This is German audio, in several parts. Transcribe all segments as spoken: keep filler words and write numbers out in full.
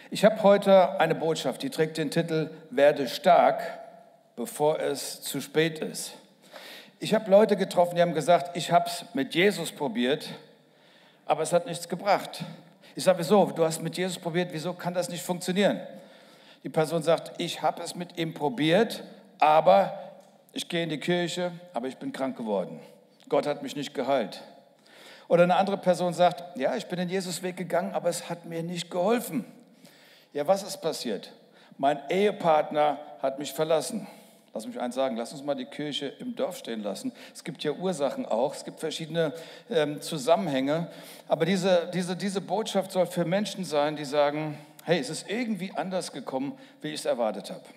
Ich habe heute eine Botschaft, die trägt den Titel Werde stark, bevor es zu spät ist. Ich habe Leute getroffen, die haben gesagt, ich habe es mit Jesus probiert, aber es hat nichts gebracht. Ich sage, wieso? Du hast mit Jesus probiert, wieso kann das nicht funktionieren? Die Person sagt, ich habe es mit ihm probiert, aber ich gehe in die Kirche, aber ich bin krank geworden. Gott hat mich nicht geheilt. Oder eine andere Person sagt, ja, ich bin den Jesusweg gegangen, aber es hat mir nicht geholfen. Ja, was ist passiert? Mein Ehepartner hat mich verlassen. Lass mich eins sagen, lass uns mal die Kirche im Dorf stehen lassen. Es gibt ja Ursachen auch, es gibt verschiedene ähm, Zusammenhänge. Aber diese, diese, diese Botschaft soll für Menschen sein, die sagen, hey, es ist irgendwie anders gekommen, wie ich es erwartet habe.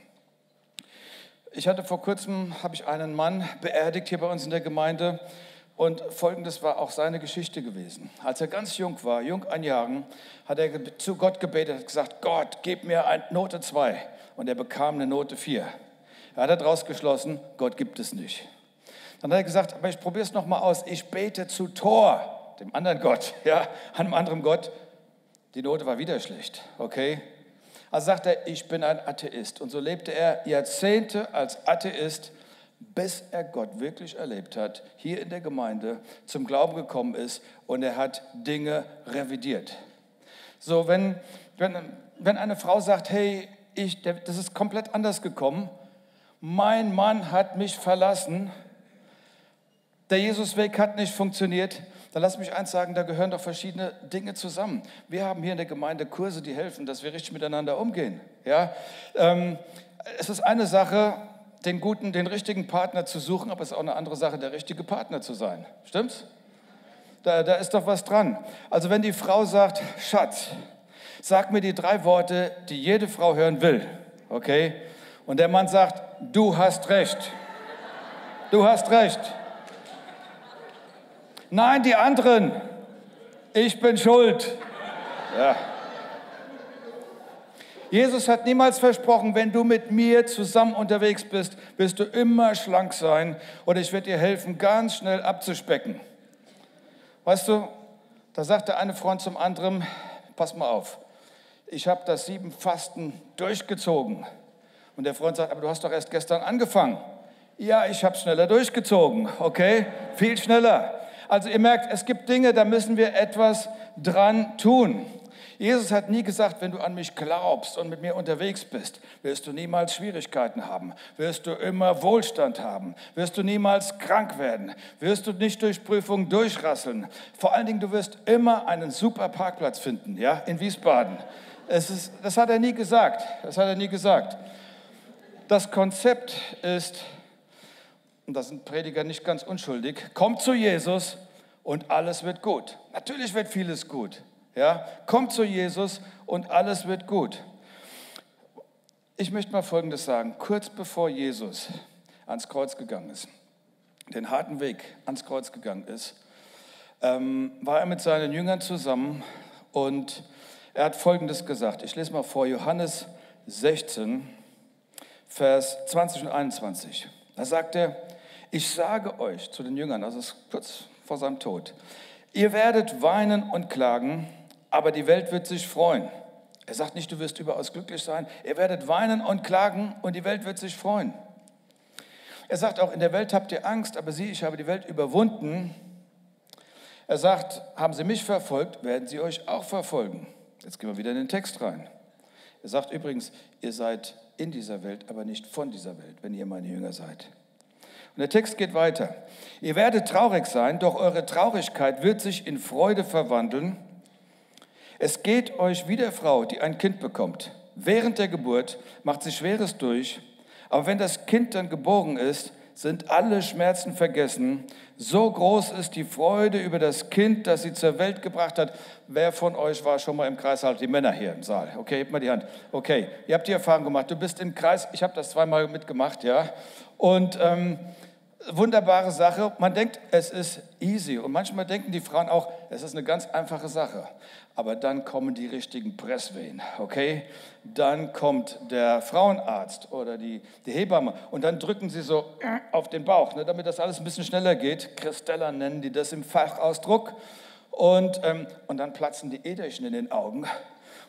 Ich hatte vor kurzem, habe ich einen Mann beerdigt hier bei uns in der Gemeinde. Und Folgendes war auch seine Geschichte gewesen. Als er ganz jung war, jung an Jahren, hat er zu Gott gebetet, hat gesagt, Gott, gib mir eine Note zwei. Und er bekam eine Note vier. Er hat daraus geschlossen, Gott gibt es nicht. Dann hat er gesagt, aber ich probiere es nochmal aus. Ich bete zu Thor, dem anderen Gott, ja, einem anderen Gott. Die Note war wieder schlecht, okay? Also sagt er, ich bin ein Atheist. Und so lebte er Jahrzehnte als Atheist, bis er Gott wirklich erlebt hat, hier in der Gemeinde zum Glauben gekommen ist und er hat Dinge revidiert. So, wenn, wenn, wenn eine Frau sagt, hey, ich, das ist komplett anders gekommen, mein Mann hat mich verlassen, der Jesusweg hat nicht funktioniert, dann lass mich eins sagen, da gehören doch verschiedene Dinge zusammen. Wir haben hier in der Gemeinde Kurse, die helfen, dass wir richtig miteinander umgehen. Ja? Ähm, es ist eine Sache, den guten, den richtigen Partner zu suchen, aber es ist auch eine andere Sache, der richtige Partner zu sein. Stimmt's? Da, da ist doch was dran. Also wenn die Frau sagt, Schatz, sag mir die drei Worte, die jede Frau hören will, okay? Und der Mann sagt, du hast recht. Du hast recht. Nein, die anderen. Ich bin schuld. Ja. Jesus hat niemals versprochen, wenn du mit mir zusammen unterwegs bist, wirst du immer schlank sein oder ich werde dir helfen, ganz schnell abzuspecken. Weißt du, da sagt der eine Freund zum anderen, pass mal auf, ich habe das sieben Fasten durchgezogen. Und der Freund sagt, aber du hast doch erst gestern angefangen. Ja, ich habe schneller durchgezogen, okay, viel schneller. Also ihr merkt, es gibt Dinge, da müssen wir etwas dran tun. Jesus hat nie gesagt, wenn du an mich glaubst und mit mir unterwegs bist, wirst du niemals Schwierigkeiten haben, wirst du immer Wohlstand haben, wirst du niemals krank werden, wirst du nicht durch Prüfungen durchrasseln. Vor allen Dingen, du wirst immer einen super Parkplatz finden, ja, in Wiesbaden. Es ist, das hat er nie gesagt, das hat er nie gesagt. Das Konzept ist, und da sind Prediger nicht ganz unschuldig, kommt zu Jesus und alles wird gut. Natürlich wird vieles gut. Ja, kommt zu Jesus und alles wird gut. Ich möchte mal Folgendes sagen. Kurz bevor Jesus ans Kreuz gegangen ist, den harten Weg ans Kreuz gegangen ist, ähm, war er mit seinen Jüngern zusammen und er hat Folgendes gesagt. Ich lese mal vor, Johannes sechzehn, Vers zwanzig und einundzwanzig. Da sagt er, ich sage euch zu den Jüngern, also es ist kurz vor seinem Tod, ihr werdet weinen und klagen, aber die Welt wird sich freuen. Er sagt nicht, du wirst überaus glücklich sein. Ihr werdet weinen und klagen und die Welt wird sich freuen. Er sagt auch, in der Welt habt ihr Angst, aber sieh, ich habe die Welt überwunden. Er sagt, haben sie mich verfolgt, werden sie euch auch verfolgen. Jetzt gehen wir wieder in den Text rein. Er sagt übrigens, ihr seid in dieser Welt, aber nicht von dieser Welt, wenn ihr meine Jünger seid. Und der Text geht weiter. Ihr werdet traurig sein, doch eure Traurigkeit wird sich in Freude verwandeln. Es geht euch wie der Frau, die ein Kind bekommt. Während der Geburt macht sie Schweres durch, aber wenn das Kind dann geboren ist, sind alle Schmerzen vergessen. So groß ist die Freude über das Kind, das sie zur Welt gebracht hat. Wer von euch war schon mal im Kreis? Halt die Männer hier im Saal. Okay, hebt mal die Hand. Okay, ihr habt die Erfahrung gemacht. Du bist im Kreis. Ich habe das zweimal mitgemacht, ja. Und ähm, wunderbare Sache. Man denkt, es ist easy. Und manchmal denken die Frauen auch, es ist eine ganz einfache Sache. Aber dann kommen die richtigen Presswehen, okay? Dann kommt der Frauenarzt oder die, die Hebamme und dann drücken sie so auf den Bauch, ne, damit das alles ein bisschen schneller geht. Christella nennen die das im Fachausdruck. Und, ähm, und dann platzen die Äderchen in den Augen.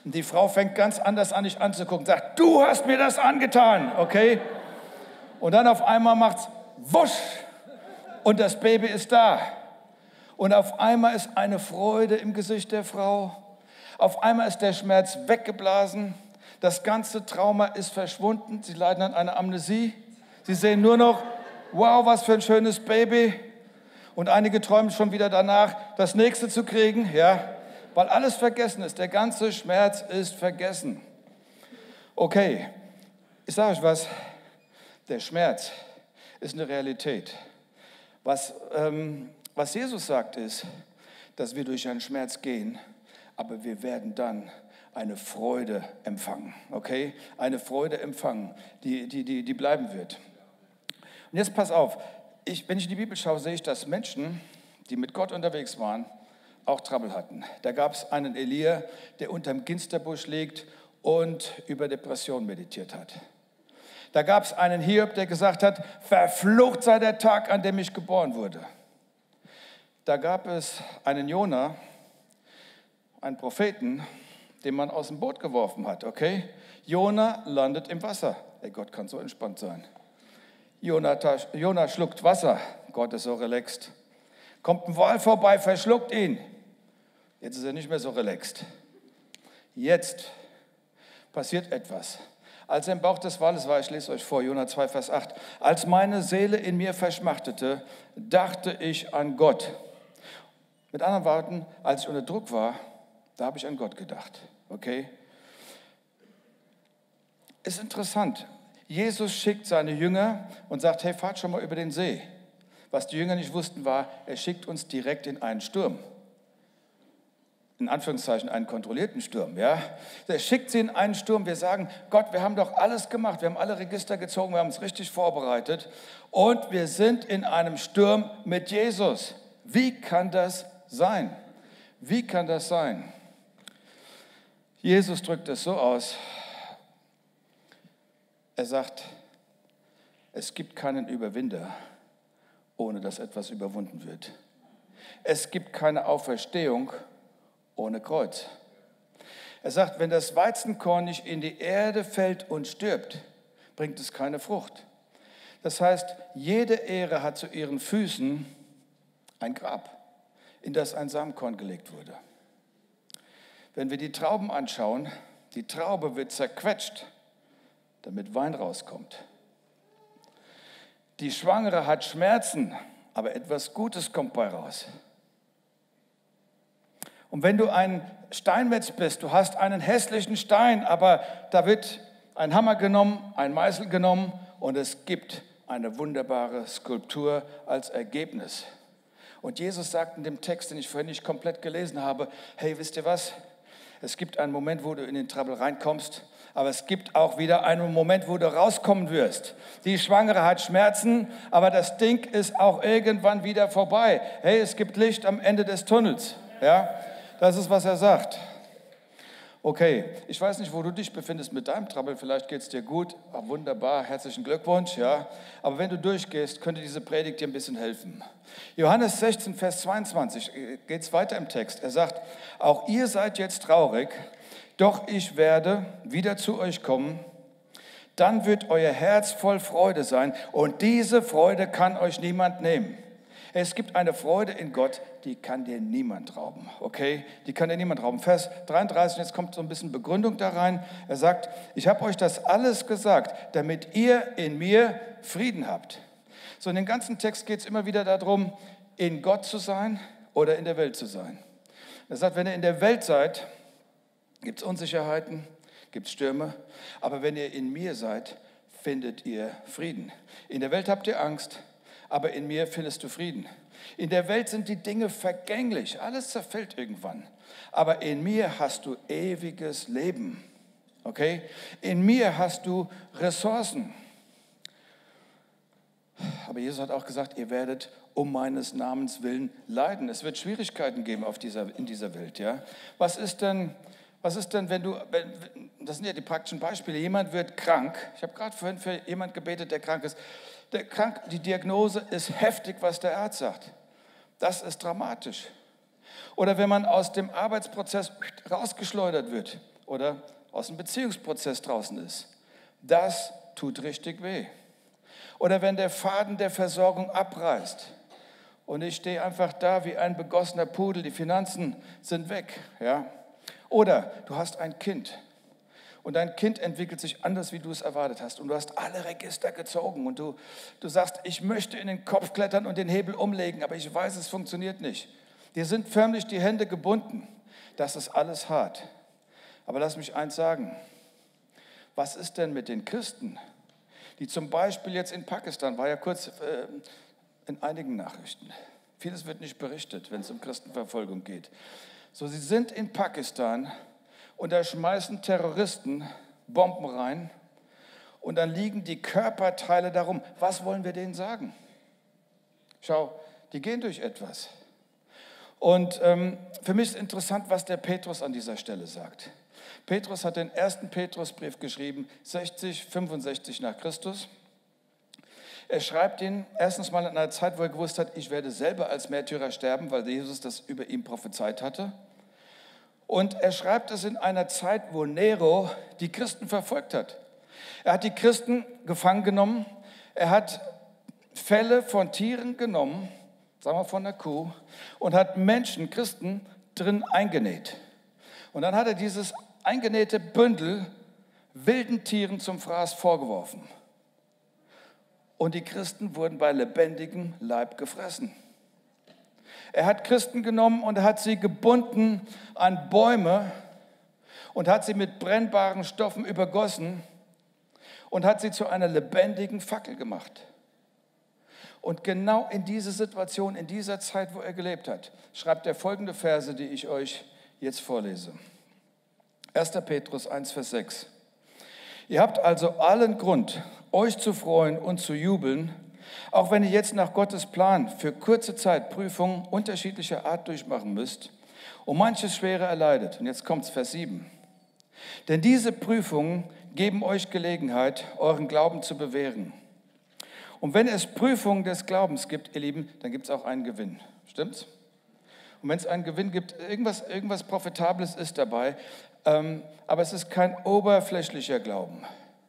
Und die Frau fängt ganz anders an, dich anzugucken, sagt, du hast mir das angetan, okay? Und dann auf einmal macht's wusch und das Baby ist da. Und auf einmal ist eine Freude im Gesicht der Frau. Auf einmal ist der Schmerz weggeblasen. Das ganze Trauma ist verschwunden. Sie leiden an einer Amnesie. Sie sehen nur noch, wow, was für ein schönes Baby. Und einige träumen schon wieder danach, das nächste zu kriegen, ja, weil alles vergessen ist. Der ganze Schmerz ist vergessen. Okay, ich sage euch was, der Schmerz ist eine Realität. Was, ähm, was Jesus sagt ist, dass wir durch einen Schmerz gehen, aber wir werden dann eine Freude empfangen, okay? Eine Freude empfangen, die, die, die, die bleiben wird. Und jetzt pass auf, ich, wenn ich in die Bibel schaue, sehe ich, dass Menschen, die mit Gott unterwegs waren, auch Trouble hatten. Da gab es einen Elia, der unterm Ginsterbusch liegt und über Depression meditiert hat. Da gab es einen Hiob, der gesagt hat, verflucht sei der Tag, an dem ich geboren wurde. Da gab es einen Jona, einen Propheten, den man aus dem Boot geworfen hat, okay? Jona landet im Wasser. Ey, Gott kann so entspannt sein. Jona, Jona schluckt Wasser. Gott ist so relaxed. Kommt ein Wal vorbei, verschluckt ihn. Jetzt ist er nicht mehr so relaxed. Jetzt passiert etwas. Als er im Bauch des Wales war, ich lese euch vor, Jona zwei, Vers acht, als meine Seele in mir verschmachtete, dachte ich an Gott. Mit anderen Worten, als ich unter Druck war, da habe ich an Gott gedacht. Okay? Ist interessant. Jesus schickt seine Jünger und sagt, hey, fahrt schon mal über den See. Was die Jünger nicht wussten war, er schickt uns direkt in einen Sturm. In Anführungszeichen einen kontrollierten Sturm. Ja? Er schickt sie in einen Sturm. Wir sagen, Gott, wir haben doch alles gemacht. Wir haben alle Register gezogen, wir haben uns richtig vorbereitet. Und wir sind in einem Sturm mit Jesus. Wie kann das sein? Wie kann das sein? Jesus drückt es so aus. Er sagt, es gibt keinen Überwinder, ohne dass etwas überwunden wird. Es gibt keine Auferstehung ohne Kreuz. Er sagt, wenn das Weizenkorn nicht in die Erde fällt und stirbt, bringt es keine Frucht. Das heißt, jede Ähre hat zu ihren Füßen ein Grab, in das ein Samenkorn gelegt wurde. Wenn wir die Trauben anschauen, die Traube wird zerquetscht, damit Wein rauskommt. Die Schwangere hat Schmerzen, aber etwas Gutes kommt bei raus. Und wenn du ein Steinmetz bist, du hast einen hässlichen Stein, aber da wird ein Hammer genommen, ein Meißel genommen und es gibt eine wunderbare Skulptur als Ergebnis. Und Jesus sagt in dem Text, den ich vorhin nicht komplett gelesen habe, hey, wisst ihr was? Es gibt einen Moment, wo du in den Trouble reinkommst, aber es gibt auch wieder einen Moment, wo du rauskommen wirst. Die Schwangere hat Schmerzen, aber das Ding ist auch irgendwann wieder vorbei. Hey, es gibt Licht am Ende des Tunnels. Ja, das ist, was er sagt. Okay, ich weiß nicht, wo du dich befindest mit deinem Trouble, vielleicht geht es dir gut, ah, wunderbar, herzlichen Glückwunsch, ja. Aber wenn du durchgehst, könnte diese Predigt dir ein bisschen helfen. Johannes sechzehn, Vers zweiundzwanzig, geht es weiter im Text. Er sagt, auch ihr seid jetzt traurig, doch ich werde wieder zu euch kommen, dann wird euer Herz voll Freude sein und diese Freude kann euch niemand nehmen. Es gibt eine Freude in Gott, die kann dir niemand rauben, okay? Die kann dir niemand rauben. Vers dreiunddreißig, jetzt kommt so ein bisschen Begründung da rein. Er sagt, ich habe euch das alles gesagt, damit ihr in mir Frieden habt. So in dem ganzen Text geht es immer wieder darum, in Gott zu sein oder in der Welt zu sein. Er sagt, wenn ihr in der Welt seid, gibt es Unsicherheiten, gibt es Stürme, aber wenn ihr in mir seid, findet ihr Frieden. In der Welt habt ihr Angst, aber in mir findest du Frieden. In der Welt sind die Dinge vergänglich, alles zerfällt irgendwann. Aber in mir hast du ewiges Leben, okay? In mir hast du Ressourcen. Aber Jesus hat auch gesagt, ihr werdet um meines Namens willen leiden. Es wird Schwierigkeiten geben auf dieser, in dieser Welt, ja? Was ist denn, was ist denn, wenn du, wenn, das sind ja die praktischen Beispiele, jemand wird krank. Ich habe gerade vorhin für jemanden gebetet, der krank ist. Der krank, die Diagnose ist heftig, was der Arzt sagt. Das ist dramatisch. Oder wenn man aus dem Arbeitsprozess rausgeschleudert wird oder aus dem Beziehungsprozess draußen ist. Das tut richtig weh. Oder wenn der Faden der Versorgung abreißt und ich stehe einfach da wie ein begossener Pudel, die Finanzen sind weg. Ja? Oder du hast ein Kind und dein Kind entwickelt sich anders, wie du es erwartet hast und du hast alle Register gezogen und du, du sagst, ich möchte in den Kopf klettern und den Hebel umlegen, aber ich weiß, es funktioniert nicht. Dir sind förmlich die Hände gebunden. Das ist alles hart. Aber lass mich eins sagen. Was ist denn mit den Christen, die zum Beispiel jetzt in Pakistan, war ja kurz äh, in einigen Nachrichten, vieles wird nicht berichtet, wenn es um Christenverfolgung geht. So, sie sind in Pakistan und da schmeißen Terroristen Bomben rein und dann liegen die Körperteile darum. Was wollen wir denen sagen? Schau, die gehen durch etwas. Und ähm, für mich ist interessant, was der Petrus an dieser Stelle sagt. Petrus hat den ersten Petrusbrief geschrieben, sechzig, fünfundsechzig nach Christus. Er schreibt ihn erstens mal in einer Zeit, wo er gewusst hat, ich werde selber als Märtyrer sterben, weil Jesus das über ihm prophezeit hatte. Und er schreibt es in einer Zeit, wo Nero die Christen verfolgt hat. Er hat die Christen gefangen genommen, er hat Felle von Tieren genommen, sagen wir von der Kuh, und hat Menschen, Christen, drin eingenäht. Und dann hat er dieses eingenähte Bündel wilden Tieren zum Fraß vorgeworfen. Und die Christen wurden bei lebendigem Leib gefressen. Er hat Christen genommen und hat sie gebunden an Bäume und hat sie mit brennbaren Stoffen übergossen und hat sie zu einer lebendigen Fackel gemacht. Und genau in diese Situation, in dieser Zeit, wo er gelebt hat, schreibt er folgende Verse, die ich euch jetzt vorlese. erster Petrus eins, Vers sechs. Ihr habt also allen Grund, euch zu freuen und zu jubeln, auch wenn ihr jetzt nach Gottes Plan für kurze Zeit Prüfungen unterschiedlicher Art durchmachen müsst und manches Schwere erleidet. Und jetzt kommt's, Vers sieben. Denn diese Prüfungen geben euch Gelegenheit, euren Glauben zu bewähren. Und wenn es Prüfungen des Glaubens gibt, ihr Lieben, dann gibt es auch einen Gewinn. Stimmt's? Und wenn es einen Gewinn gibt, irgendwas, irgendwas Profitables ist dabei, ähm, aber es ist kein oberflächlicher Glauben.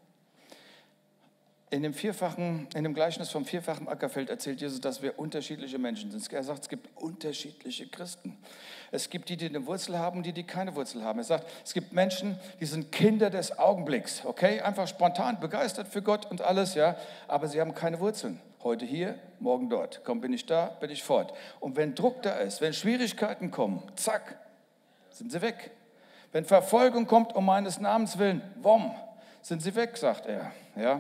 In dem, vierfachen, in dem Gleichnis vom vierfachen Ackerfeld erzählt Jesus, dass wir unterschiedliche Menschen sind. Er sagt, es gibt unterschiedliche Christen. Es gibt die, die eine Wurzel haben und die, die keine Wurzel haben. Er sagt, es gibt Menschen, die sind Kinder des Augenblicks, okay? Einfach spontan, begeistert für Gott und alles, ja, aber sie haben keine Wurzeln. Heute hier, morgen dort. Komm, bin ich da, bin ich fort. Und wenn Druck da ist, wenn Schwierigkeiten kommen, zack, sind sie weg. Wenn Verfolgung kommt um meines Namens willen, wumm, sind sie weg, sagt er, ja.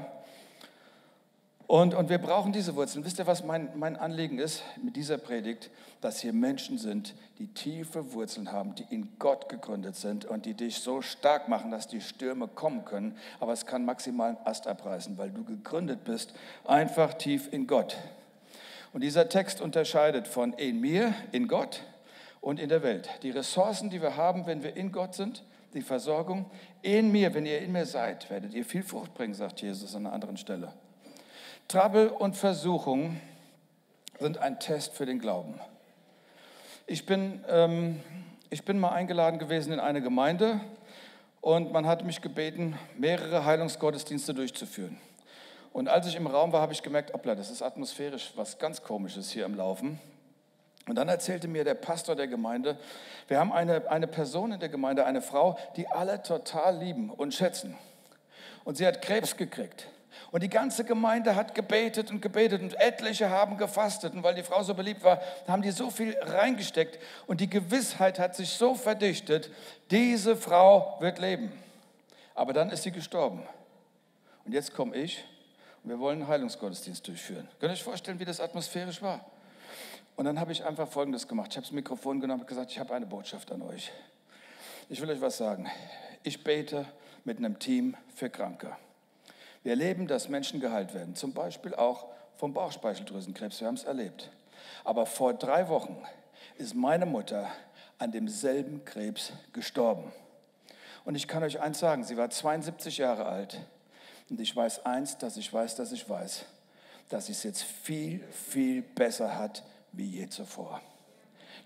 Und, und wir brauchen diese Wurzeln. Wisst ihr, was mein, mein Anliegen ist mit dieser Predigt? Dass hier Menschen sind, die tiefe Wurzeln haben, die in Gott gegründet sind und die dich so stark machen, dass die Stürme kommen können. Aber es kann maximal einen Ast abreißen, weil du gegründet bist, einfach tief in Gott. Und dieser Text unterscheidet von in mir, in Gott und in der Welt. Die Ressourcen, die wir haben, wenn wir in Gott sind, die Versorgung, in mir, wenn ihr in mir seid, werdet ihr viel Frucht bringen, sagt Jesus an einer anderen Stelle. Trouble und Versuchung sind ein Test für den Glauben. Ich bin, ähm, ich bin mal eingeladen gewesen in eine Gemeinde und man hat mich gebeten, mehrere Heilungsgottesdienste durchzuführen. Und als ich im Raum war, habe ich gemerkt, hoppla, das ist atmosphärisch was ganz Komisches hier im Laufen. Und dann erzählte mir der Pastor der Gemeinde, wir haben eine, eine Person in der Gemeinde, eine Frau, die alle total lieben und schätzen. Und sie hat Krebs gekriegt. Und die ganze Gemeinde hat gebetet und gebetet und etliche haben gefastet. Und weil die Frau so beliebt war, haben die so viel reingesteckt. Und die Gewissheit hat sich so verdichtet, diese Frau wird leben. Aber dann ist sie gestorben. Und jetzt komme ich und wir wollen einen Heilungsgottesdienst durchführen. Könnt ihr euch vorstellen, wie das atmosphärisch war? Und dann habe ich einfach Folgendes gemacht. Ich habe das Mikrofon genommen und gesagt, ich habe eine Botschaft an euch. Ich will euch was sagen. Ich bete mit einem Team für Kranke. Wir erleben, dass Menschen geheilt werden, zum Beispiel auch vom Bauchspeicheldrüsenkrebs, wir haben es erlebt. Aber vor drei Wochen ist meine Mutter an demselben Krebs gestorben. Und ich kann euch eins sagen, sie war zweiundsiebzig Jahre alt und ich weiß eins, dass ich weiß, dass ich weiß, dass sie es jetzt viel, viel besser hat wie je zuvor.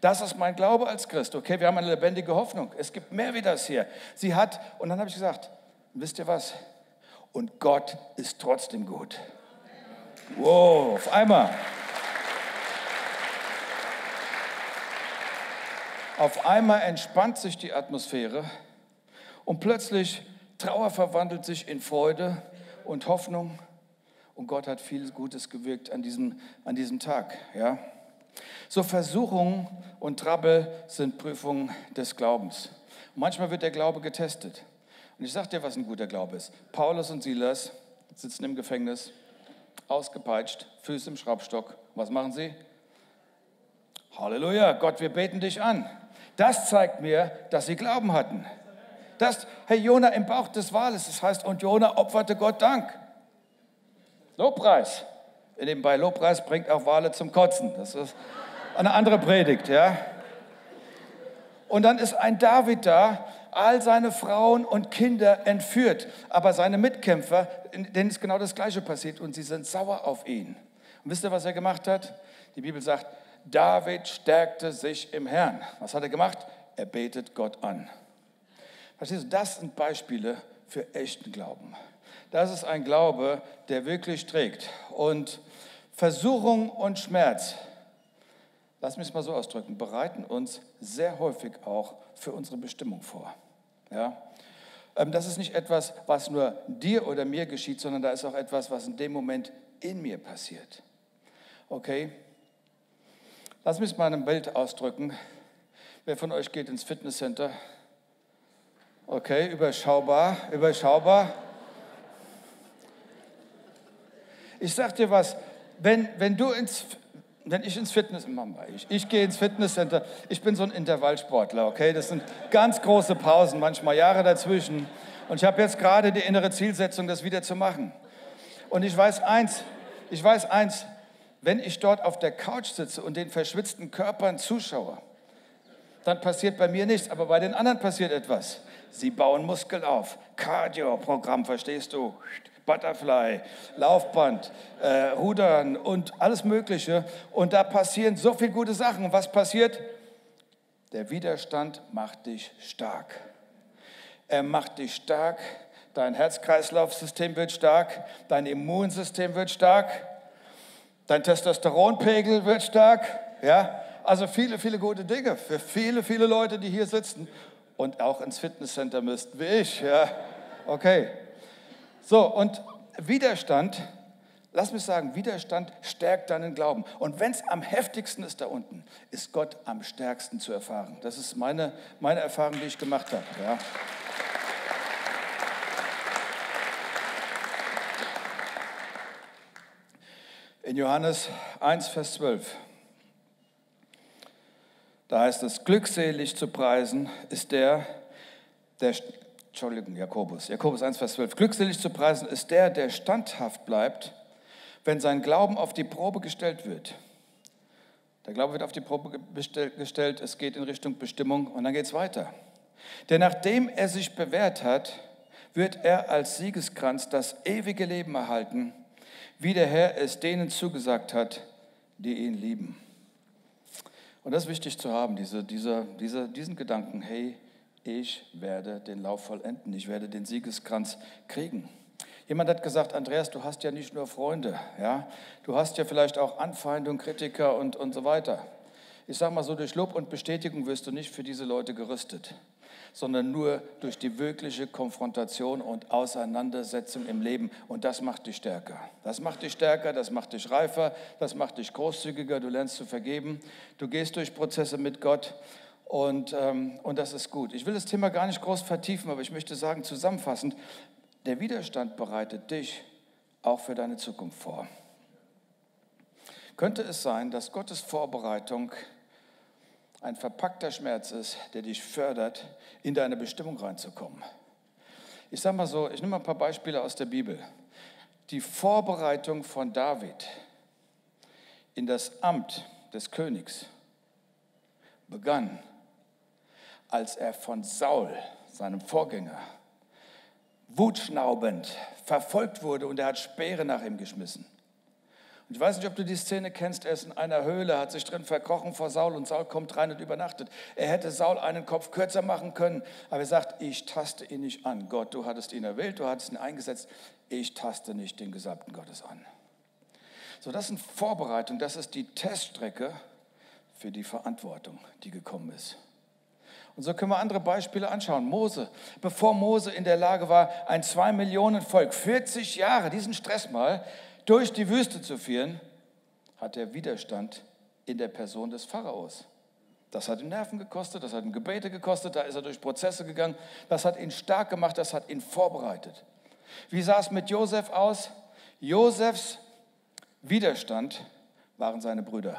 Das ist mein Glaube als Christ. Okay, wir haben eine lebendige Hoffnung. Es gibt mehr wie das hier. Sie hat, und dann habe ich gesagt, wisst ihr was? Und Gott ist trotzdem gut. Wow, auf einmal. Auf einmal entspannt sich die Atmosphäre und plötzlich Trauer verwandelt sich in Freude und Hoffnung. Und Gott hat viel Gutes gewirkt an diesem, an diesem Tag. Ja? So Versuchungen und Trouble sind Prüfungen des Glaubens. Und manchmal wird der Glaube getestet. Und ich sage dir, was ein guter Glaube ist. Paulus und Silas sitzen im Gefängnis, ausgepeitscht, Füße im Schraubstock. Was machen sie? Halleluja, Gott, wir beten dich an. Das zeigt mir, dass sie Glauben hatten. Das, hey, Jona im Bauch des Wales, das heißt, und Jona opferte Gott Dank. Lobpreis. Nebenbei, Lobpreis bringt auch Wale zum Kotzen. Das ist eine andere Predigt, ja. Und dann ist ein David da, all seine Frauen und Kinder entführt, aber seine Mitkämpfer, denen ist genau das Gleiche passiert und sie sind sauer auf ihn. Und wisst ihr, was er gemacht hat? Die Bibel sagt, David stärkte sich im Herrn. Was hat er gemacht? Er betet Gott an. Verstehst du, das sind Beispiele für echten Glauben. Das ist ein Glaube, der wirklich trägt. Und Versuchung und Schmerz, lass mich es mal so ausdrücken, bereiten uns sehr häufig auch für unsere Bestimmung vor. Ja? Das ist nicht etwas, was nur dir oder mir geschieht, sondern da ist auch etwas, was in dem Moment in mir passiert. Okay? Lass mich es mal in einem Bild ausdrücken. Wer von euch geht ins Fitnesscenter? Okay, überschaubar, überschaubar. Ich sag dir was, wenn, wenn du ins, wenn ich ins Fitness, ich, ich gehe ins Fitnesscenter, ich bin so ein Intervallsportler, okay, das sind ganz große Pausen, manchmal Jahre dazwischen und ich habe jetzt gerade die innere Zielsetzung, das wieder zu machen. Und ich weiß eins, ich weiß eins, wenn ich dort auf der Couch sitze und den verschwitzten Körpern zuschaue, dann passiert bei mir nichts, aber bei den anderen passiert etwas. Sie bauen Muskel auf, Cardio-Programm, verstehst du? Butterfly, Laufband, äh, Rudern und alles Mögliche. Und da passieren so viele gute Sachen. Und was passiert? Der Widerstand macht dich stark. Er macht dich stark, dein Herz-Kreislauf-System wird stark, dein Immunsystem wird stark, dein Testosteronpegel wird stark. Ja? Also viele, viele gute Dinge für viele, viele Leute, die hier sitzen und auch ins Fitnesscenter müssten, wie ich. Ja? Okay. So, und Widerstand, lass mich sagen, Widerstand stärkt deinen Glauben. Und wenn es am heftigsten ist da unten, ist Gott am stärksten zu erfahren. Das ist meine, meine Erfahrung, die ich gemacht habe. Ja. In Johannes eins, Vers zwölf, da heißt es, glückselig zu preisen ist der, der... Entschuldigung, Jakobus. Jakobus eins, Vers zwölf. Glückselig zu preisen ist der, der standhaft bleibt, wenn sein Glauben auf die Probe gestellt wird. Der Glaube wird auf die Probe gestellt, es geht in Richtung Bestimmung und dann geht es weiter. Denn nachdem er sich bewährt hat, wird er als Siegeskranz das ewige Leben erhalten, wie der Herr es denen zugesagt hat, die ihn lieben. Und das ist wichtig zu haben, diese, diese, diese, diesen Gedanken, hey, ich werde den Lauf vollenden, ich werde den Siegeskranz kriegen. Jemand hat gesagt, Andreas, du hast ja nicht nur Freunde, ja? Du hast ja vielleicht auch Anfeindung, Kritiker und, und so weiter. Ich sage mal so, durch Lob und Bestätigung wirst du nicht für diese Leute gerüstet, sondern nur durch die wirkliche Konfrontation und Auseinandersetzung im Leben. Und das macht dich stärker. Das macht dich stärker, das macht dich reifer, das macht dich großzügiger, du lernst zu vergeben, du gehst durch Prozesse mit Gott. Und, ähm, und das ist gut. Ich will das Thema gar nicht groß vertiefen, aber ich möchte sagen, zusammenfassend, der Widerstand bereitet dich auch für deine Zukunft vor. Könnte es sein, dass Gottes Vorbereitung ein verpackter Schmerz ist, der dich fördert, in deine Bestimmung reinzukommen? Ich sage mal so, ich nehme mal ein paar Beispiele aus der Bibel. Die Vorbereitung von David in das Amt des Königs begann, als er von Saul, seinem Vorgänger, wutschnaubend verfolgt wurde und er hat Speere nach ihm geschmissen. Und ich weiß nicht, ob du die Szene kennst, er ist in einer Höhle, hat sich drin verkrochen vor Saul und Saul kommt rein und übernachtet. Er hätte Saul einen Kopf kürzer machen können, aber er sagt, ich taste ihn nicht an. Gott, du hattest ihn erwählt, du hattest ihn eingesetzt, ich taste nicht den Gesalbten Gottes an. So, das sind Vorbereitungen, das ist die Teststrecke für die Verantwortung, die gekommen ist. Und so können wir andere Beispiele anschauen. Mose, bevor Mose in der Lage war, ein zwei Millionen Volk, vierzig Jahre, diesen Stress mal, durch die Wüste zu führen, hat er Widerstand in der Person des Pharaos. Das hat ihn Nerven gekostet, das hat ihn Gebete gekostet, da ist er durch Prozesse gegangen. Das hat ihn stark gemacht, das hat ihn vorbereitet. Wie sah es mit Josef aus? Josefs Widerstand waren seine Brüder.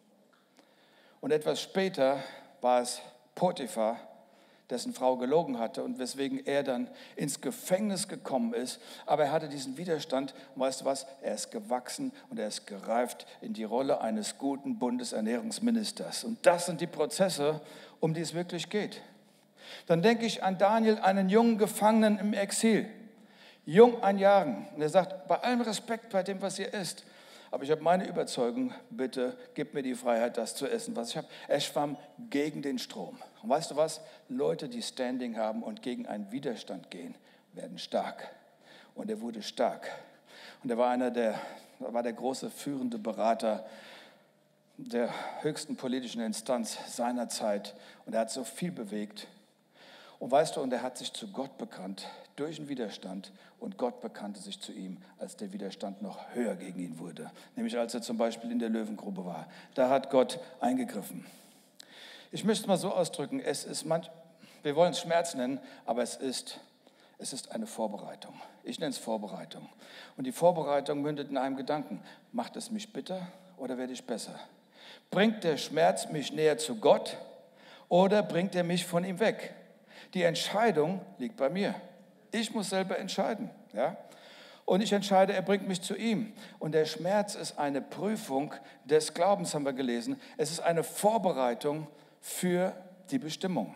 Und etwas später war es Potiphar, dessen Frau gelogen hatte und weswegen er dann ins Gefängnis gekommen ist. Aber er hatte diesen Widerstand und weißt du was, er ist gewachsen und er ist gereift in die Rolle eines guten Bundesernährungsministers. Und das sind die Prozesse, um die es wirklich geht. Dann denke ich an Daniel, einen jungen Gefangenen im Exil, jung an Jahren. Und er sagt, bei allem Respekt bei dem, was hier ist, aber ich habe meine Überzeugung, bitte gib mir die Freiheit, das zu essen, was ich habe. Er schwamm gegen den Strom. Und weißt du was? Leute, die Standing haben und gegen einen Widerstand gehen, werden stark. Und er wurde stark. Und er war einer der, war der große führende Berater der höchsten politischen Instanz seiner Zeit. Und er hat so viel bewegt. Und weißt du, und er hat sich zu Gott bekannt durch den Widerstand und Gott bekannte sich zu ihm, als der Widerstand noch höher gegen ihn wurde. Nämlich als er zum Beispiel in der Löwengrube war. Da hat Gott eingegriffen. Ich möchte es mal so ausdrücken, es ist manch, wir wollen es Schmerz nennen, aber es ist, es ist eine Vorbereitung. Ich nenne es Vorbereitung. Und die Vorbereitung mündet in einem Gedanken. Macht es mich bitter oder werde ich besser? Bringt der Schmerz mich näher zu Gott oder bringt er mich von ihm weg? Die Entscheidung liegt bei mir. Ich muss selber entscheiden. Ja? Und ich entscheide, er bringt mich zu ihm. Und der Schmerz ist eine Prüfung des Glaubens, haben wir gelesen. Es ist eine Vorbereitung für die Bestimmung.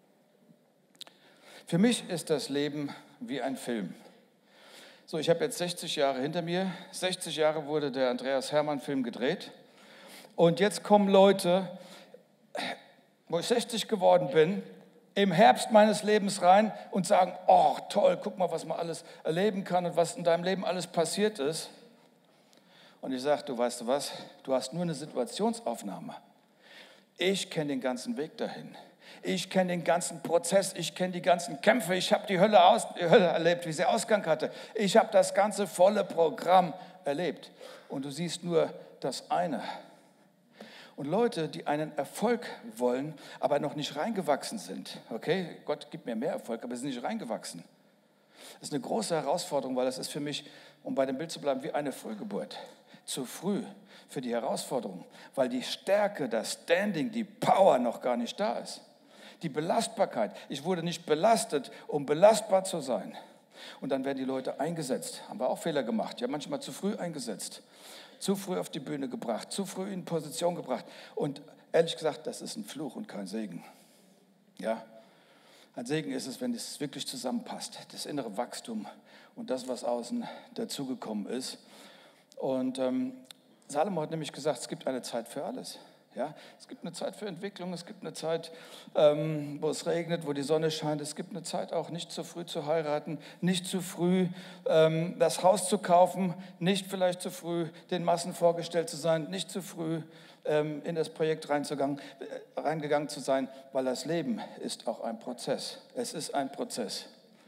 Für mich ist das Leben wie ein Film. So, ich habe jetzt sechzig Jahre hinter mir. sechzig Jahre wurde der Andreas Hermann-Film gedreht. Und jetzt kommen Leute, wo ich sechzig geworden bin, im Herbst meines Lebens rein und sagen, oh toll, guck mal, was man alles erleben kann und was in deinem Leben alles passiert ist. Und ich sage, du weißt du was, du hast nur eine Situationsaufnahme. Ich kenne den ganzen Weg dahin. Ich kenne den ganzen Prozess, ich kenne die ganzen Kämpfe, ich habe die Hölle, aus, die Hölle erlebt, wie sie Ausgang hatte. Ich habe das ganze volle Programm erlebt. Und du siehst nur das eine. Und Leute, die einen Erfolg wollen, aber noch nicht reingewachsen sind, okay, Gott gibt mir mehr Erfolg, aber sie sind nicht reingewachsen. Das ist eine große Herausforderung, weil das ist für mich, um bei dem Bild zu bleiben, wie eine Frühgeburt. Zu früh für die Herausforderung, weil die Stärke, das Standing, die Power noch gar nicht da ist. Die Belastbarkeit. Ich wurde nicht belastet, um belastbar zu sein. Und dann werden die Leute eingesetzt. Haben wir auch Fehler gemacht. Ja, manchmal zu früh eingesetzt. Zu früh auf die Bühne gebracht, zu früh in Position gebracht. Und ehrlich gesagt, das ist ein Fluch und kein Segen. Ja, ein Segen ist es, wenn es wirklich zusammenpasst. Das innere Wachstum und das, was außen dazugekommen ist. Und ähm, Salomo hat nämlich gesagt, es gibt eine Zeit für alles. Ja, es gibt eine Zeit für Entwicklung, es gibt eine Zeit, ähm, wo es regnet, wo die Sonne scheint. Es gibt eine Zeit auch, nicht zu früh zu heiraten, nicht zu früh ähm, das Haus zu kaufen, nicht vielleicht zu früh den Massen vorgestellt zu sein, nicht zu früh ähm, in das Projekt reinzugang, äh, reingegangen zu sein, weil das Leben ist auch ein Prozess. Es ist ein Prozess.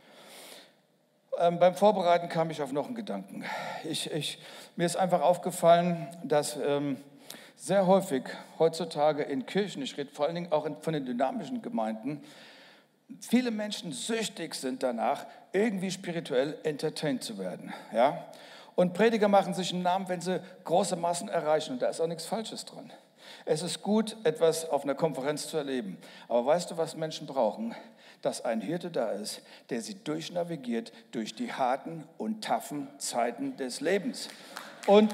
Ähm, beim Vorbereiten kam ich auf noch einen Gedanken. Ich, ich, mir ist einfach aufgefallen, dass ähm, sehr häufig heutzutage in Kirchen, ich rede vor allen Dingen auch in, von den dynamischen Gemeinden, viele Menschen süchtig sind danach, irgendwie spirituell entertained zu werden. Ja? Und Prediger machen sich einen Namen, wenn sie große Massen erreichen. Und da ist auch nichts Falsches dran. Es ist gut, etwas auf einer Konferenz zu erleben. Aber weißt du, was Menschen brauchen? Dass ein Hirte da ist, der sie durchnavigiert durch die harten und taffen Zeiten des Lebens. Und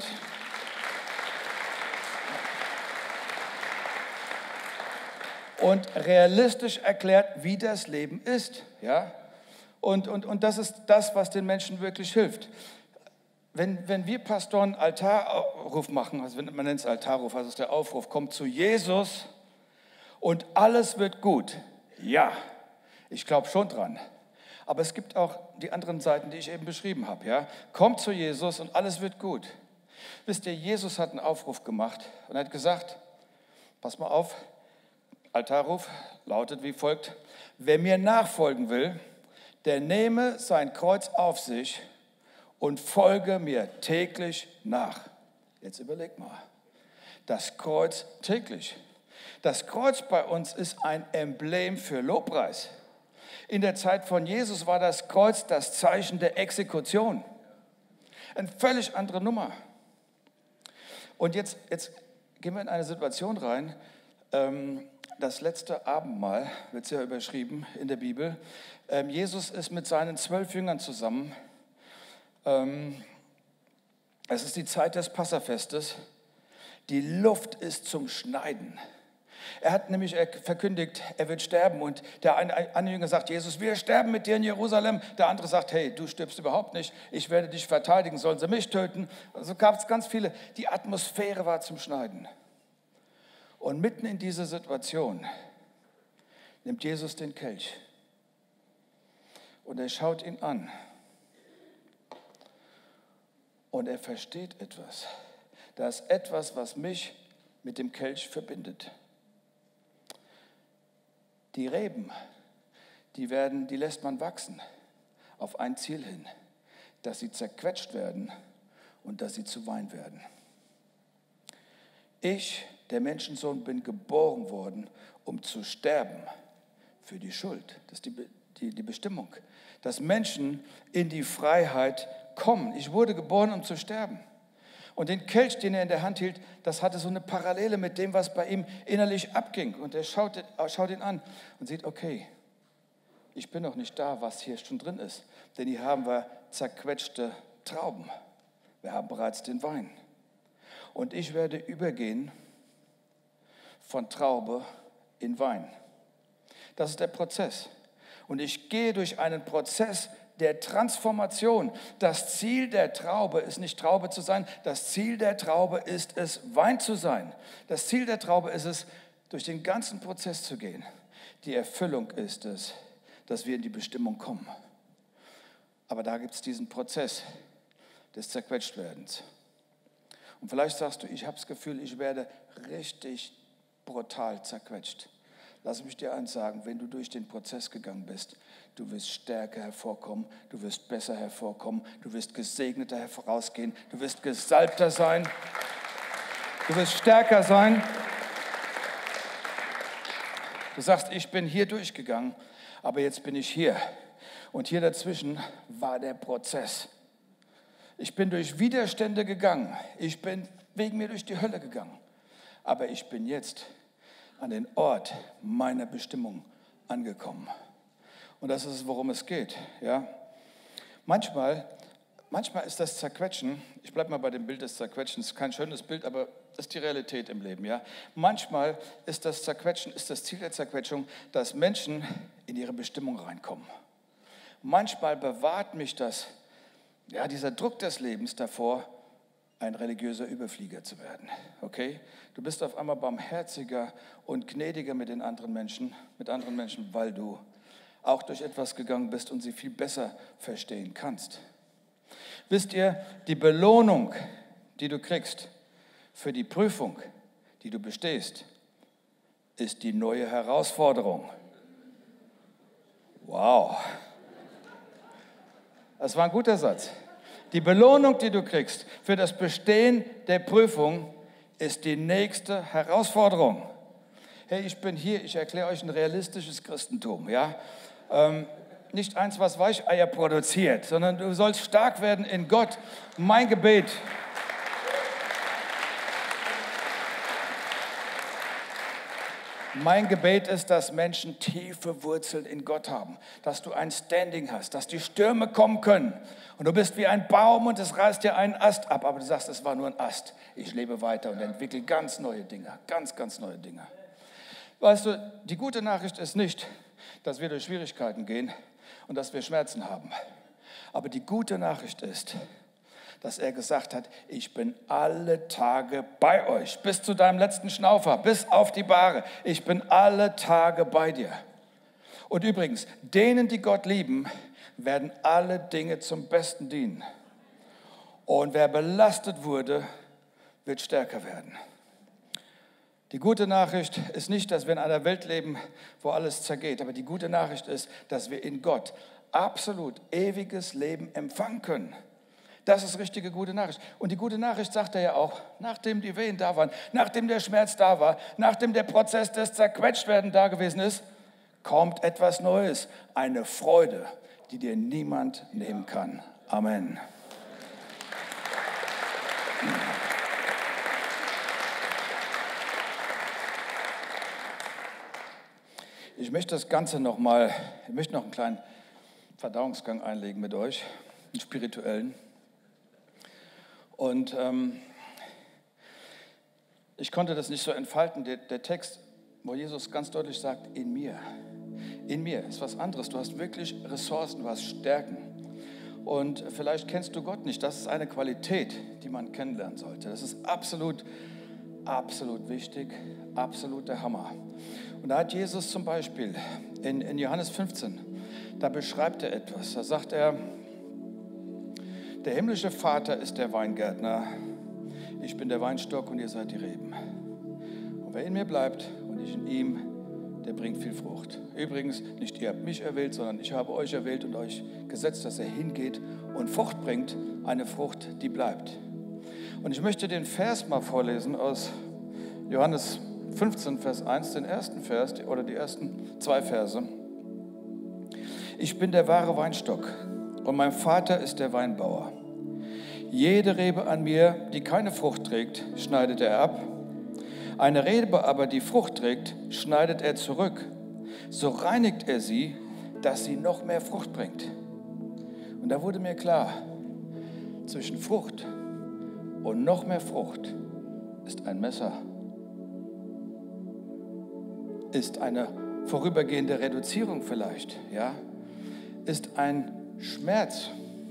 und realistisch erklärt, wie das Leben ist. Ja? Und, und, und das ist das, was den Menschen wirklich hilft. wenn, wenn wir Pastoren Altarruf machen, also man nennt es Altarruf, also ist der Aufruf, kommt zu Jesus und alles wird gut. Ja, ich glaube schon dran. Aber es gibt auch die anderen Seiten, die ich eben beschrieben habe. Ja? Kommt zu Jesus und alles wird gut. Wisst ihr, Jesus hat einen Aufruf gemacht und hat gesagt, pass mal auf, Altarruf lautet wie folgt: Wer mir nachfolgen will, der nehme sein Kreuz auf sich und folge mir täglich nach. Jetzt überleg mal, das Kreuz täglich. Das Kreuz bei uns ist ein Emblem für Lobpreis. In der Zeit von Jesus war das Kreuz das Zeichen der Exekution. Eine völlig andere Nummer. Und jetzt, jetzt gehen wir in eine Situation rein, ähm, das letzte Abendmahl, wird es ja überschrieben in der Bibel. Ähm, Jesus ist mit seinen zwölf Jüngern zusammen. Ähm, es ist die Zeit des Passafestes. Die Luft ist zum Schneiden. Er hat nämlich verkündigt, er wird sterben. Und der eine Jünger sagt, Jesus, wir sterben mit dir in Jerusalem. Der andere sagt, hey, du stirbst überhaupt nicht. Ich werde dich verteidigen, sollen sie mich töten. Also gab es ganz viele. Die Atmosphäre war zum Schneiden. Und mitten in dieser Situation nimmt Jesus den Kelch und er schaut ihn an und er versteht etwas. Da ist etwas, was mich mit dem Kelch verbindet. Die Reben, die werden, die lässt man wachsen auf ein Ziel hin, dass sie zerquetscht werden und dass sie zu Wein werden. Ich, der Menschensohn, bin geboren worden, um zu sterben für die Schuld. Das ist die, die, die Bestimmung. Dass Menschen in die Freiheit kommen. Ich wurde geboren, um zu sterben. Und den Kelch, den er in der Hand hielt, das hatte so eine Parallele mit dem, was bei ihm innerlich abging. Und er schaut, schaut ihn an und sieht, okay, ich bin noch nicht da, was hier schon drin ist. Denn hier haben wir zerquetschte Trauben. Wir haben bereits den Wein. Und ich werde übergehen von Traube in Wein. Das ist der Prozess. Und ich gehe durch einen Prozess der Transformation. Das Ziel der Traube ist nicht Traube zu sein. Das Ziel der Traube ist es, Wein zu sein. Das Ziel der Traube ist es, durch den ganzen Prozess zu gehen. Die Erfüllung ist es, dass wir in die Bestimmung kommen. Aber da gibt es diesen Prozess des Zerquetschtwerdens. Und vielleicht sagst du, ich habe das Gefühl, ich werde richtig brutal zerquetscht. Lass mich dir eins sagen, wenn du durch den Prozess gegangen bist, du wirst stärker hervorkommen, du wirst besser hervorkommen, du wirst gesegneter herausgehen, du wirst gesalbter sein, du wirst stärker sein. Du sagst, ich bin hier durchgegangen, aber jetzt bin ich hier. Und hier dazwischen war der Prozess. Ich bin durch Widerstände gegangen, ich bin wegen mir durch die Hölle gegangen, aber ich bin jetzt an den Ort meiner Bestimmung angekommen. Und das ist es, worum es geht. Ja? Manchmal, manchmal ist das Zerquetschen, ich bleibe mal bei dem Bild des Zerquetschens, kein schönes Bild, aber das ist die Realität im Leben. Ja? Manchmal ist das Zerquetschen, ist das Ziel der Zerquetschung, dass Menschen in ihre Bestimmung reinkommen. Manchmal bewahrt mich das, ja, dieser Druck des Lebens davor, ein religiöser Überflieger zu werden, okay? Du bist auf einmal barmherziger und gnädiger mit den anderen Menschen, mit anderen Menschen, weil du auch durch etwas gegangen bist und sie viel besser verstehen kannst. Wisst ihr, die Belohnung, die du kriegst für die Prüfung, die du bestehst, ist die neue Herausforderung. Wow. Das war ein guter Satz. Die Belohnung, die du kriegst für das Bestehen der Prüfung, ist die nächste Herausforderung. Hey, ich bin hier, ich erkläre euch ein realistisches Christentum, ja? Ähm, nicht eins, was Weicheier produziert, sondern du sollst stark werden in Gott. Mein Gebet. Mein Gebet ist, dass Menschen tiefe Wurzeln in Gott haben, dass du ein Standing hast, dass die Stürme kommen können und du bist wie ein Baum und es reißt dir einen Ast ab, aber du sagst, es war nur ein Ast. Ich lebe weiter und entwickle ganz neue Dinge, ganz, ganz neue Dinge. Weißt du, die gute Nachricht ist nicht, dass wir durch Schwierigkeiten gehen und dass wir Schmerzen haben. Aber die gute Nachricht ist, dass er gesagt hat, ich bin alle Tage bei euch, bis zu deinem letzten Schnaufer, bis auf die Bahre. Ich bin alle Tage bei dir. Und übrigens, denen, die Gott lieben, werden alle Dinge zum Besten dienen. Und wer belastet wurde, wird stärker werden. Die gute Nachricht ist nicht, dass wir in einer Welt leben, wo alles zergeht, aber die gute Nachricht ist, dass wir in Gott absolut ewiges Leben empfangen können. Das ist richtige gute Nachricht. Und die gute Nachricht sagt er ja auch, nachdem die Wehen da waren, nachdem der Schmerz da war, nachdem der Prozess des Zerquetschtwerden da gewesen ist, kommt etwas Neues, eine Freude, die dir niemand nehmen kann. Amen. Ich möchte das Ganze noch mal, ich möchte noch einen kleinen Verdauungsgang einlegen mit euch, einen spirituellen. Und ähm, ich konnte das nicht so entfalten. Der, der Text, wo Jesus ganz deutlich sagt, in mir, in mir ist was anderes. Du hast wirklich Ressourcen, du hast Stärken. Und vielleicht kennst du Gott nicht. Das ist eine Qualität, die man kennenlernen sollte. Das ist absolut, absolut wichtig, absolut der Hammer. Und da hat Jesus zum Beispiel in, in Johannes fünfzehn, da beschreibt er etwas. Da sagt er, der himmlische Vater ist der Weingärtner, ich bin der Weinstock und ihr seid die Reben. Und wer in mir bleibt und ich in ihm, der bringt viel Frucht. Übrigens, nicht ihr habt mich erwählt, sondern ich habe euch erwählt und euch gesetzt, dass er hingeht und Frucht bringt, eine Frucht, die bleibt. Und ich möchte den Vers mal vorlesen aus Johannes fünfzehn, Vers eins, den ersten Vers oder die ersten zwei Verse. Ich bin der wahre Weinstock und mein Vater ist der Weinbauer. Jede Rebe an mir, die keine Frucht trägt, schneidet er ab. Eine Rebe aber, die Frucht trägt, schneidet er zurück. So reinigt er sie, dass sie noch mehr Frucht bringt. Und da wurde mir klar, zwischen Frucht und noch mehr Frucht ist ein Messer. Ist eine vorübergehende Reduzierung vielleicht, ja? Ist ein Schmerz.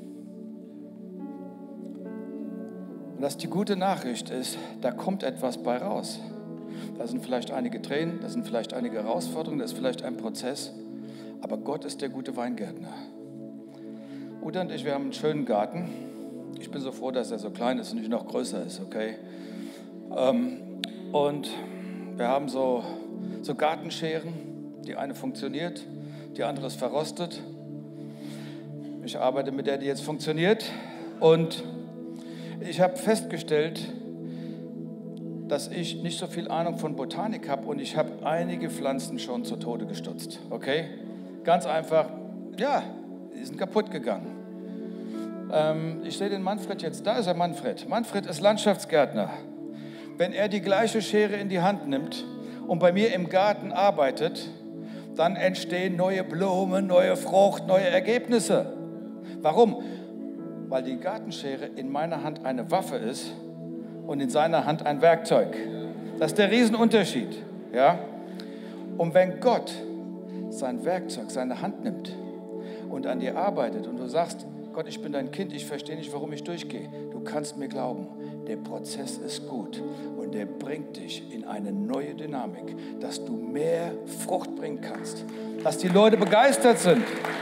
Und dass die gute Nachricht ist, da kommt etwas bei raus. Da sind vielleicht einige Tränen, da sind vielleicht einige Herausforderungen, da ist vielleicht ein Prozess, aber Gott ist der gute Weingärtner. Uta und ich, wir haben einen schönen Garten. Ich bin so froh, dass er so klein ist und nicht noch größer ist, okay? Ähm, und wir haben so, so Gartenscheren, die eine funktioniert, die andere ist verrostet. Ich arbeite mit der, die jetzt funktioniert, und ich habe festgestellt, dass ich nicht so viel Ahnung von Botanik habe und ich habe einige Pflanzen schon zu Tode gestutzt, okay? Ganz einfach, ja, die sind kaputt gegangen. Ähm, ich sehe den Manfred jetzt, da ist er Manfred. Manfred ist Landschaftsgärtner. Wenn er die gleiche Schere in die Hand nimmt und bei mir im Garten arbeitet, dann entstehen neue Blumen, neue Frucht, neue Ergebnisse. Warum? Weil die Gartenschere in meiner Hand eine Waffe ist und in seiner Hand ein Werkzeug. Das ist der Riesenunterschied. Ja? Und wenn Gott sein Werkzeug, seine Hand nimmt und an dir arbeitet und du sagst, Gott, ich bin dein Kind, ich verstehe nicht, warum ich durchgehe. Du kannst mir glauben, der Prozess ist gut und der bringt dich in eine neue Dynamik, dass du mehr Frucht bringen kannst, dass die Leute begeistert sind.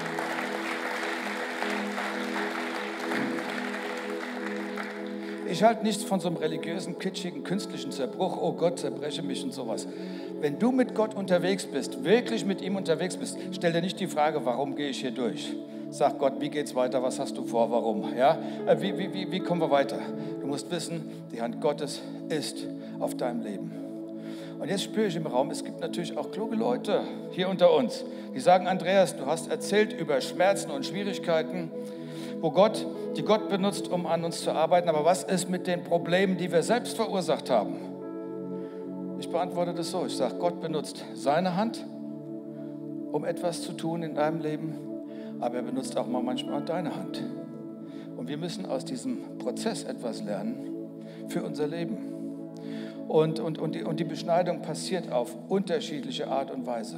Ich halte nichts von so einem religiösen, kitschigen, künstlichen Zerbruch. Oh Gott, zerbreche mich und sowas. Wenn du mit Gott unterwegs bist, wirklich mit ihm unterwegs bist, stell dir nicht die Frage, warum gehe ich hier durch? Sag Gott, wie geht's weiter? Was hast du vor? Warum? Ja? Wie, wie, wie, wie kommen wir weiter? Du musst wissen, die Hand Gottes ist auf deinem Leben. Und jetzt spüre ich im Raum, es gibt natürlich auch kluge Leute hier unter uns, die sagen, Andreas, du hast erzählt über Schmerzen und Schwierigkeiten, wo Gott, die Gott benutzt, um an uns zu arbeiten. Aber was ist mit den Problemen, die wir selbst verursacht haben? Ich beantworte das so. Ich sage, Gott benutzt seine Hand, um etwas zu tun in deinem Leben, aber er benutzt auch mal manchmal deine Hand. Und wir müssen aus diesem Prozess etwas lernen für unser Leben. Und, und, und, die, und die Beschneidung passiert auf unterschiedliche Art und Weise.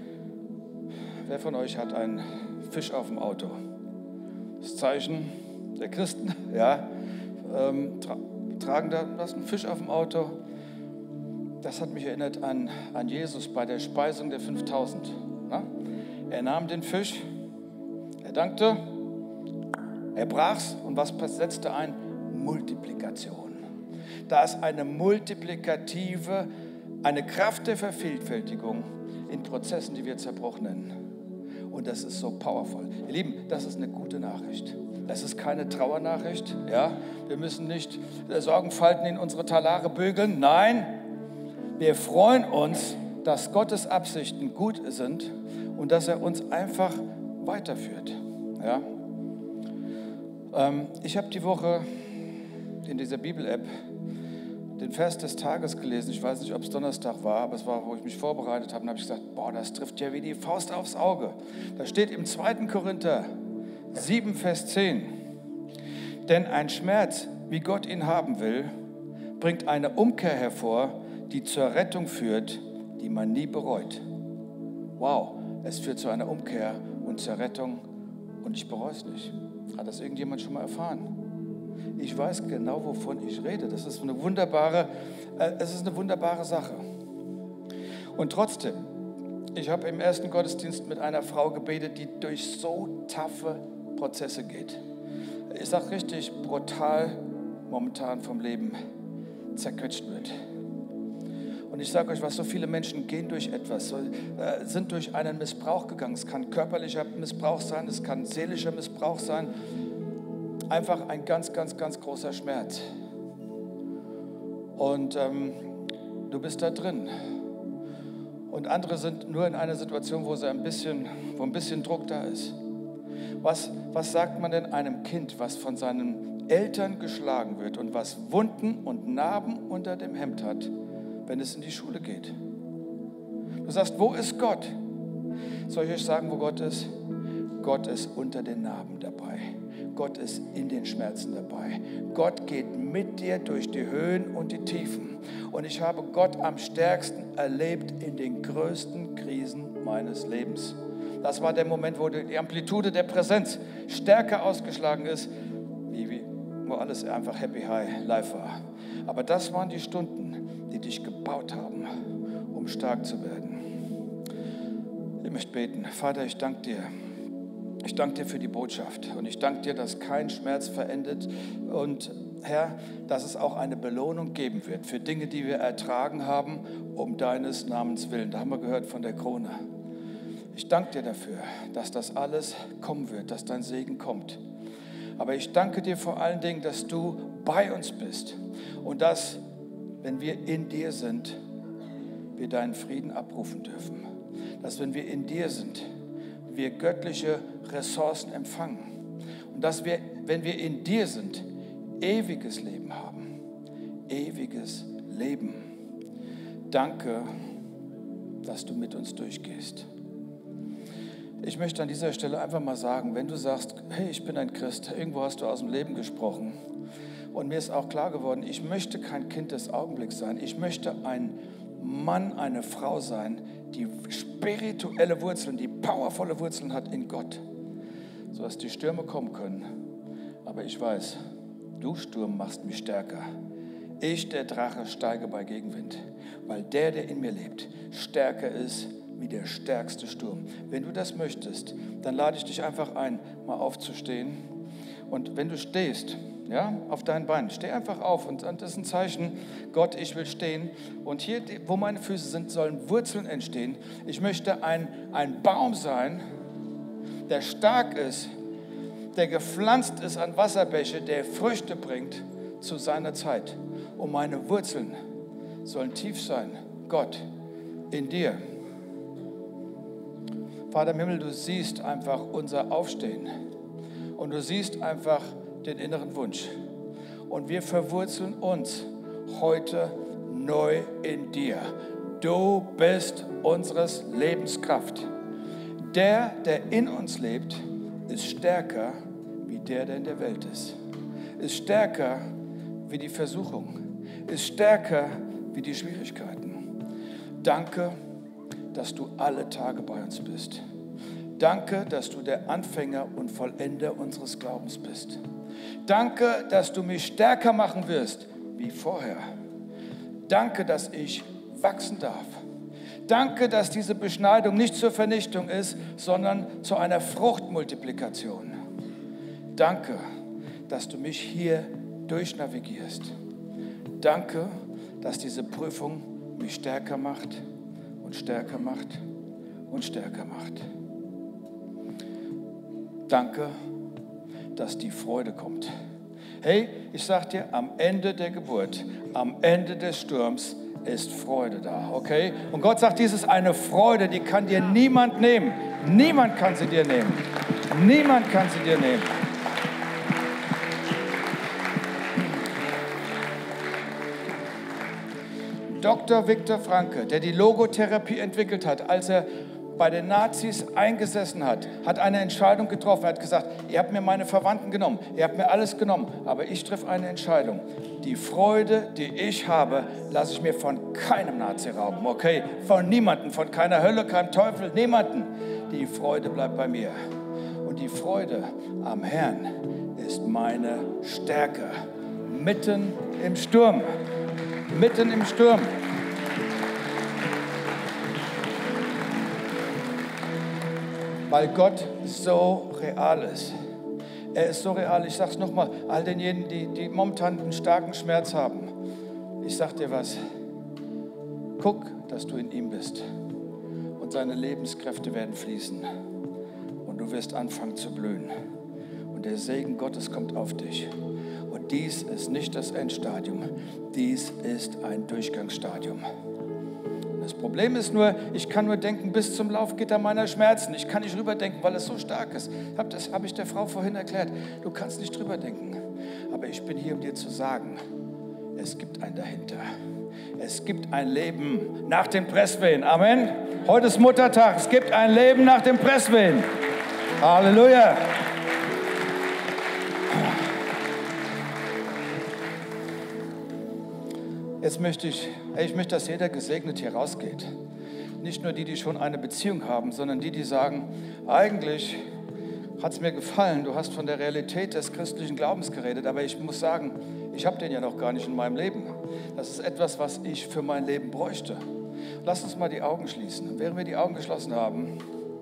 Wer von euch hat einen Fisch auf dem Auto? Das Zeichen, der Christen, ja, ähm, tra tragen da was, einen Fisch auf dem Auto. Das hat mich erinnert an, an Jesus bei der Speisung der fünftausend. Na? Er nahm den Fisch, er dankte, er brach's und was setzte ein? Multiplikation. Da ist eine multiplikative, eine Kraft der Vervielfältigung in Prozessen, die wir Zerbruch nennen. Und das ist so powerful. Ihr Lieben, das ist eine gute Nachricht. Das ist keine Trauernachricht. Ja? Wir müssen nicht Sorgenfalten in unsere Talare bügeln. Nein, wir freuen uns, dass Gottes Absichten gut sind und dass er uns einfach weiterführt. Ja? Ähm, ich habe die Woche in dieser Bibel-App den Vers des Tages gelesen. Ich weiß nicht, ob es Donnerstag war, aber es war, wo ich mich vorbereitet habe. Und habe ich gesagt, boah, das trifft ja wie die Faust aufs Auge. Da steht im zweiten Korinther sieben, Vers zehn. Denn ein Schmerz, wie Gott ihn haben will, bringt eine Umkehr hervor, die zur Rettung führt, die man nie bereut. Wow, es führt zu einer Umkehr und zur Rettung und ich bereue es nicht. Hat das irgendjemand schon mal erfahren? Ich weiß genau, wovon ich rede. Das ist eine wunderbare, äh, es ist eine wunderbare Sache. Und trotzdem, ich habe im ersten Gottesdienst mit einer Frau gebetet, die durch so taffe Prozesse geht. Ich sage richtig brutal momentan vom Leben zerquetscht wird. Und ich sage euch was, so viele Menschen gehen durch etwas, so, äh, sind durch einen Missbrauch gegangen. Es kann körperlicher Missbrauch sein, es kann seelischer Missbrauch sein. Einfach ein ganz, ganz, ganz großer Schmerz. Und ähm, du bist da drin. Und andere sind nur in einer Situation, wo, sie ein, bisschen, wo ein bisschen Druck da ist. Was, was sagt man denn einem Kind, was von seinen Eltern geschlagen wird und was Wunden und Narben unter dem Hemd hat, wenn es in die Schule geht? Du sagst, wo ist Gott? Soll ich euch sagen, wo Gott ist? Gott ist unter den Narben dabei. Gott ist in den Schmerzen dabei. Gott geht mit dir durch die Höhen und die Tiefen. Und ich habe Gott am stärksten erlebt in den größten Krisen meines Lebens. Das war der Moment, wo die Amplitude der Präsenz stärker ausgeschlagen ist, wie, wie, wo alles einfach happy high life war. Aber das waren die Stunden, die dich gebaut haben, um stark zu werden. Ich möchte beten. Vater, ich danke dir. Ich danke dir für die Botschaft und ich danke dir, dass kein Schmerz verendet und Herr, dass es auch eine Belohnung geben wird für Dinge, die wir ertragen haben, um deines Namens willen. Da haben wir gehört von der Krone. Ich danke dir dafür, dass das alles kommen wird, dass dein Segen kommt. Aber ich danke dir vor allen Dingen, dass du bei uns bist und dass, wenn wir in dir sind, wir deinen Frieden abrufen dürfen. Dass, wenn wir in dir sind, wir göttliche Ressourcen empfangen. Und dass wir, wenn wir in dir sind, ewiges Leben haben. Ewiges Leben. Danke, dass du mit uns durchgehst. Ich möchte an dieser Stelle einfach mal sagen, wenn du sagst, hey, ich bin ein Christ, irgendwo hast du aus dem Leben gesprochen. Und mir ist auch klar geworden, ich möchte kein Kind des Augenblicks sein. Ich möchte ein Mann, eine Frau sein, die spirituelle Wurzeln, die powervolle Wurzeln hat in Gott, sodass die Stürme kommen können. Aber ich weiß, du Sturm machst mich stärker. Ich, der Drache, steige bei Gegenwind, weil der, der in mir lebt, stärker ist wie der stärkste Sturm. Wenn du das möchtest, dann lade ich dich einfach ein, mal aufzustehen. Und wenn du stehst, ja, auf deinen Beinen, steh einfach auf und das ist ein Zeichen, Gott, ich will stehen. Und hier, wo meine Füße sind, sollen Wurzeln entstehen. Ich möchte ein, ein Baum sein, der stark ist, der gepflanzt ist an Wasserbäche, der Früchte bringt zu seiner Zeit. Und meine Wurzeln sollen tief sein, Gott, in dir. Vater im Himmel, du siehst einfach unser Aufstehen und du siehst einfach den inneren Wunsch. Und wir verwurzeln uns heute neu in dir. Du bist unseres Lebenskraft. Der, der in uns lebt, ist stärker wie der, der in der Welt ist. Ist stärker wie die Versuchung. Ist stärker wie die Schwierigkeiten. Danke, dass du alle Tage bei uns bist. Danke, dass du der Anfänger und Vollender unseres Glaubens bist. Danke, dass du mich stärker machen wirst wie vorher. Danke, dass ich wachsen darf. Danke, dass diese Beschneidung nicht zur Vernichtung ist, sondern zu einer Fruchtmultiplikation. Danke, dass du mich hier durchnavigierst. Danke, dass diese Prüfung mich stärker macht und stärker macht und stärker macht. Danke, dass die Freude kommt. Hey, ich sag dir, am Ende der Geburt, am Ende des Sturms ist Freude da, okay? Und Gott sagt, dies ist eine Freude, die kann dir niemand nehmen. Niemand kann sie dir nehmen. Niemand kann sie dir nehmen. Doktor Viktor Frankl, der die Logotherapie entwickelt hat, als er bei den Nazis eingesessen hat, hat eine Entscheidung getroffen. Er hat gesagt, ihr habt mir meine Verwandten genommen, ihr habt mir alles genommen, aber ich treffe eine Entscheidung. Die Freude, die ich habe, lasse ich mir von keinem Nazi rauben, okay? Von niemandem, von keiner Hölle, keinem Teufel, niemanden. Die Freude bleibt bei mir. Und die Freude am Herrn ist meine Stärke. Mitten im Sturm. Mitten im Sturm. Weil Gott so real ist. Er ist so real. Ich sage es nochmal, all denjenigen, die, die momentan einen starken Schmerz haben. Ich sage dir was. Guck, dass du in ihm bist. Und seine Lebenskräfte werden fließen. Und du wirst anfangen zu blühen. Und der Segen Gottes kommt auf dich. Und dies ist nicht das Endstadium. Dies ist ein Durchgangsstadium. Das Problem ist nur, ich kann nur denken bis zum Laufgitter meiner Schmerzen. Ich kann nicht rüberdenken, weil es so stark ist. Das habe ich der Frau vorhin erklärt. Du kannst nicht drüber denken. Aber ich bin hier, um dir zu sagen, es gibt ein dahinter. Es gibt ein Leben nach dem Presswehen. Amen. Heute ist Muttertag. Es gibt ein Leben nach dem Presswehen. Halleluja. Jetzt möchte ich, ich möchte, dass jeder gesegnet hier rausgeht. Nicht nur die, die schon eine Beziehung haben, sondern die, die sagen, eigentlich hat es mir gefallen, du hast von der Realität des christlichen Glaubens geredet, aber ich muss sagen, ich habe den ja noch gar nicht in meinem Leben. Das ist etwas, was ich für mein Leben bräuchte. Lass uns mal die Augen schließen. Und während wir die Augen geschlossen haben,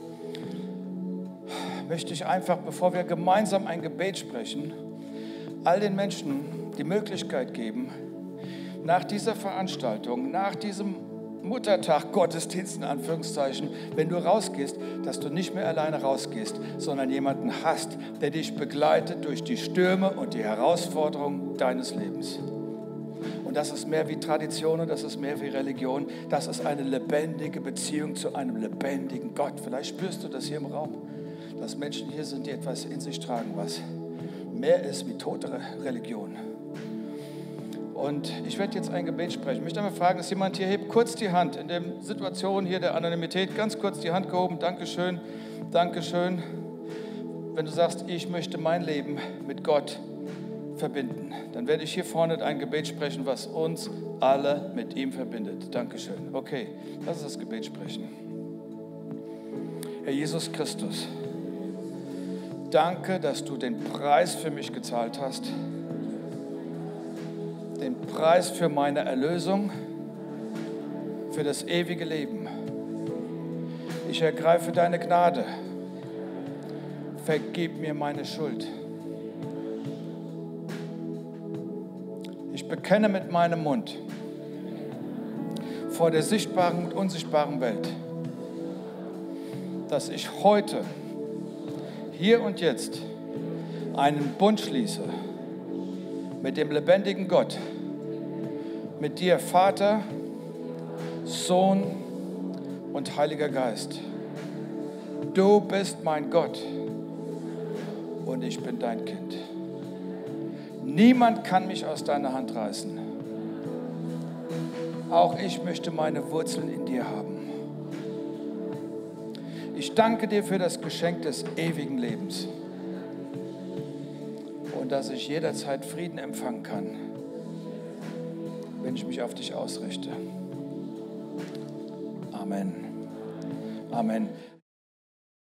möchte ich einfach, bevor wir gemeinsam ein Gebet sprechen, all den Menschen die Möglichkeit geben, nach dieser Veranstaltung, nach diesem Muttertag, Gottesdienst in Anführungszeichen, wenn du rausgehst, dass du nicht mehr alleine rausgehst, sondern jemanden hast, der dich begleitet durch die Stürme und die Herausforderungen deines Lebens. Und das ist mehr wie Tradition und das ist mehr wie Religion. Das ist eine lebendige Beziehung zu einem lebendigen Gott. Vielleicht spürst du das hier im Raum, dass Menschen hier sind, die etwas in sich tragen, was mehr ist wie tote Religion. Und ich werde jetzt ein Gebet sprechen. Ich möchte einmal fragen, dass jemand hier hebt kurz die Hand in der Situation hier der Anonymität, ganz kurz die Hand gehoben. Dankeschön, Dankeschön. Wenn du sagst, ich möchte mein Leben mit Gott verbinden, dann werde ich hier vorne ein Gebet sprechen, was uns alle mit ihm verbindet. Dankeschön. Okay, lass uns das Gebet sprechen. Herr Jesus Christus, danke, dass du den Preis für mich gezahlt hast. Den Preis für meine Erlösung, für das ewige Leben. Ich ergreife deine Gnade. Vergib mir meine Schuld. Ich bekenne mit meinem Mund vor der sichtbaren und unsichtbaren Welt, dass ich heute, hier und jetzt, einen Bund schließe mit dem lebendigen Gott, mit dir, Vater, Sohn und Heiliger Geist. Du bist mein Gott und ich bin dein Kind. Niemand kann mich aus deiner Hand reißen. Auch ich möchte meine Wurzeln in dir haben. Ich danke dir für das Geschenk des ewigen Lebens. Und dass ich jederzeit Frieden empfangen kann, wenn ich mich auf dich ausrichte. Amen. Amen.